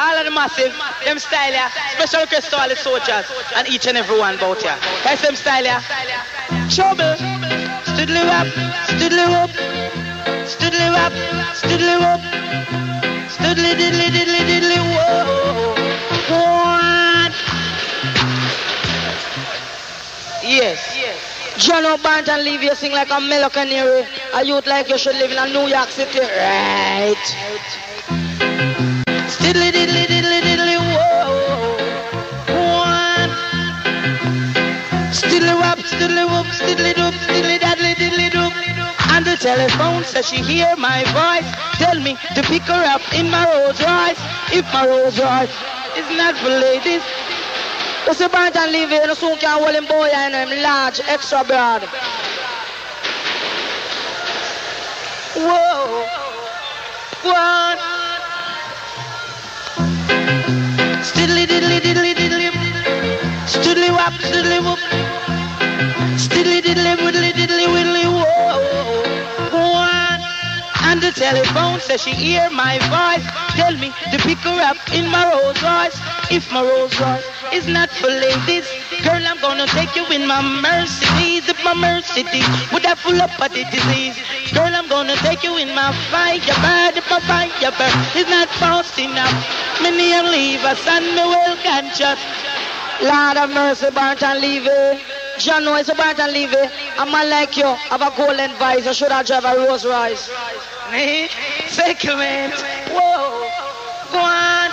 all of the massive, them style ya. Special request to all the soldiers and each and every one about ya. Guys, them style ya. Trouble, stoodly wap, stoodly whoop, stoodly wap, stoodly whoop, stoodly diddly diddly diddly whoa. What? Yes. John Barrington Levy, you sing like a mellow canary. A youth like you should live in a New York City, right? Stiddly diddly diddly diddly whoa. One. Stiddly wop, stiddly whoop, stiddly doop, stiddly daddly diddly doop. And the telephone says she hear my voice. Tell me to pick her up in my Rolls Royce. If my Rolls Royce is not for ladies. You see Barrington Levy, you soon can hold him boy and him large, extra broad. Whoa. What? Stiddly diddly diddly diddly. Stiddly wop, stiddly whoop. Stiddly diddly widdly diddly widdly whoa. What? And the telephone says she hear my voice. Tell me to pick her up in my Rolls Royce. If my Rolls Royce is not for ladies, girl, I'm gonna take you in my Mercedes. If my Mercedes would have full up of the disease, girl, I'm gonna take you in my Firebird. If my Firebird is not fast enough, many and leave us and me well conscious. Lord of mercy, Barrington Levy. John knows a Barrington Levy. A man like you have a golden vice. You should have drive a Rolls Royce. Me? Settlement. Whoa. Go on.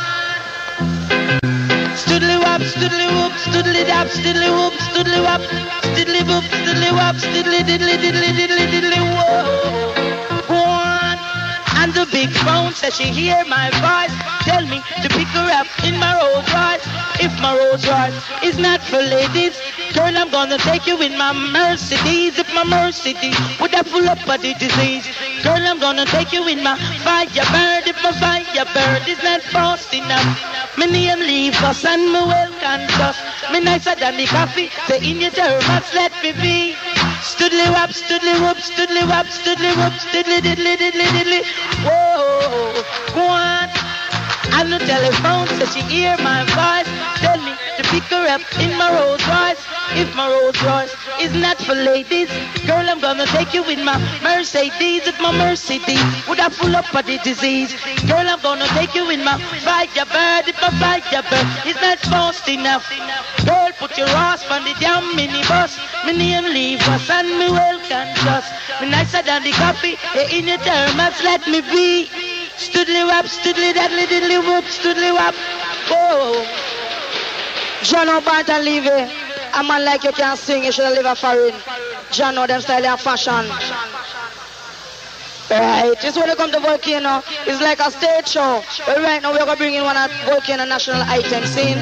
Stoodly wop, stoodly whoop, stoodly dap, stoodly whoop, stoodly wop, stoodly boop, stoodly wop, stoodly diddly diddly diddly diddly whoa. Go on. And the big phone says she hear my voice. Tell me to pick her up in my Rolls Royce. If my Rolls Royce is not for ladies, girl, I'm gonna take you in my Mercedes. If my Mercedes would have full up of the disease, girl, I'm gonna take you in my Firebird. If my Firebird is not fast enough, me name leave us and me well conscious. Me nicer than the coffee, say in your thermos, let me be. Stoodly wop, stoodly whoop, stoodly wop, stoodly whoop, stoodly diddly diddly diddly. Whoa, go on. And the telephone says she hear my voice. Tell me to pick her up in my Rolls Royce. If my Rolls Royce is not for ladies, girl, I'm gonna take you in my Mercedes. If my Mercedes would have full up of the disease, girl, I'm gonna take you in my Firebird. If my Firebird is not fast enough, girl, put your ass on the damn minibus. Me name leave us and me well conscious. Me nicer than the coffee, in your thermos, let me be. Stoodly wop, stoodly daddly diddly whoop, stoodly wop. Oh, John Barrington Levy. A man like you can sing, you should live a foreign. John know them style and fashion. Right, this when you come to Volcano, it's like a stage show. But right now we're going to bring in one of Volcano national item scene.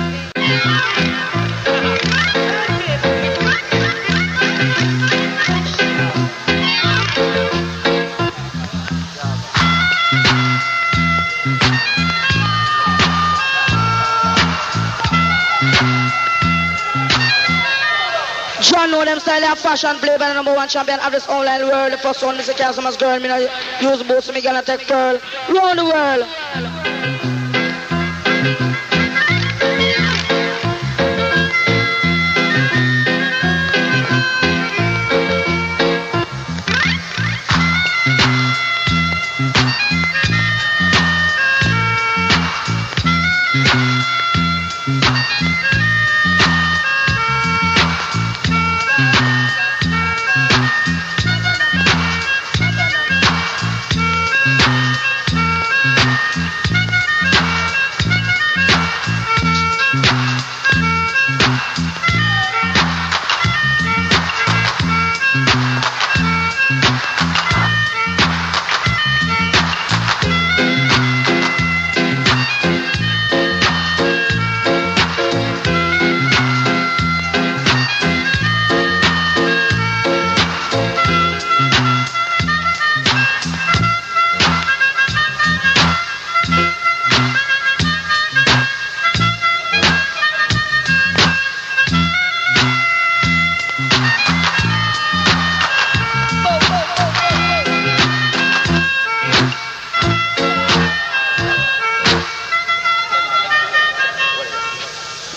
John know them style of fashion, play by the #1 champion of this online world. The first one, Mr. Casima's girl, me no use boots, so me gonna take pearl. Round the world.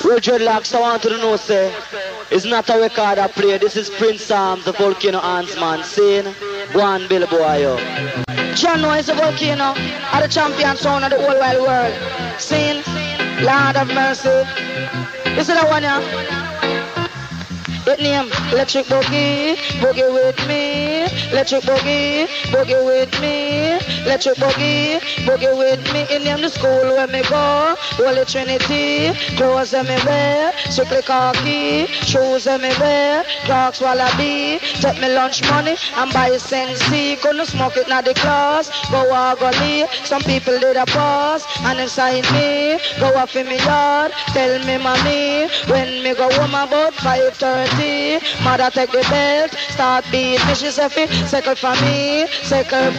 Well, dreadlocks, I want to know, say, it's not a record I play. This is Prince Sam, the Volcano Hansman, saying, go on, Billy Boyo. John knows the Volcano, are the champion sound of the whole wide world. Saying, Lord of mercy. This is the one, yeah? It name Electric Boogie, boogie with me. Electric Boogie, boogie with me. Electric Boogie, boogie with me. In name the school where me go, Holy Trinity. Clothes me wear, strictly khaki. Shoes me wear, Crocs Wallaby. Take me lunch money and buy Sensi. Couldn't smoke it now the class. Go out go leave. Some people did a pause and inside me. Go off in me yard, tell me mommy. When me go home about 5:30. Mother take the belt, start beat me, she say circle for me, steady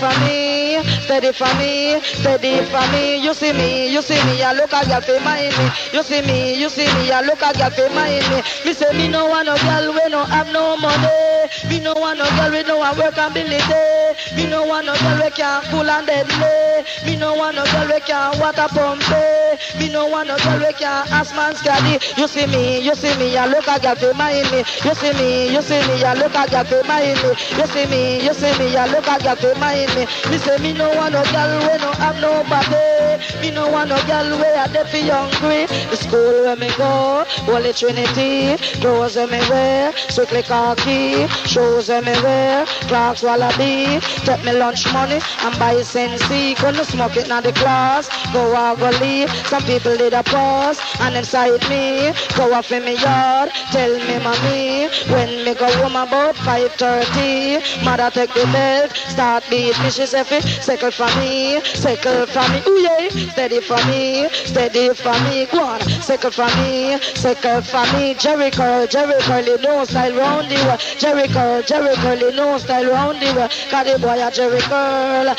for me, steady for me. You see me, I look a girl for mind me. You see me, I look a girl for mind me. Me say me no want no girl we no have no money. Me no want no girl we no want workability. Me no want no girl we can't cool and deadly. Me no want no girl we can't water pump. Me no want no girl we can't ask man scary. You see me, I look a girl for mind me. You see me, I look a girl for mind me. You see me, I look a girl for mind me. Me say me no want no girl we no have no body. Me no want no girl we a deaf hungry. The school where me go, Holy Trinity. Clothes where me wear, strictly khaki. Shoes where me wear, Crocs Wallaby. Take me lunch money and buy Sensi. Couldn't smoke it now the class. Go out go leave. Some people did a pause and inside me. Go off in me yard, tell me mommy. When me go home about 5:30. Mother take the belt, start beat me. She say circle for me, ooh yeah. Steady for me, go on. Circle for me, Jericho, you know style round the world. Jericho, you know style round the world. Cause the boy a Jericho.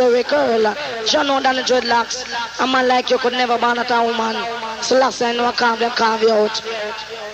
John know than the dreadlocks. A man like you could never ban at a woman. So last time no carve them carve you out.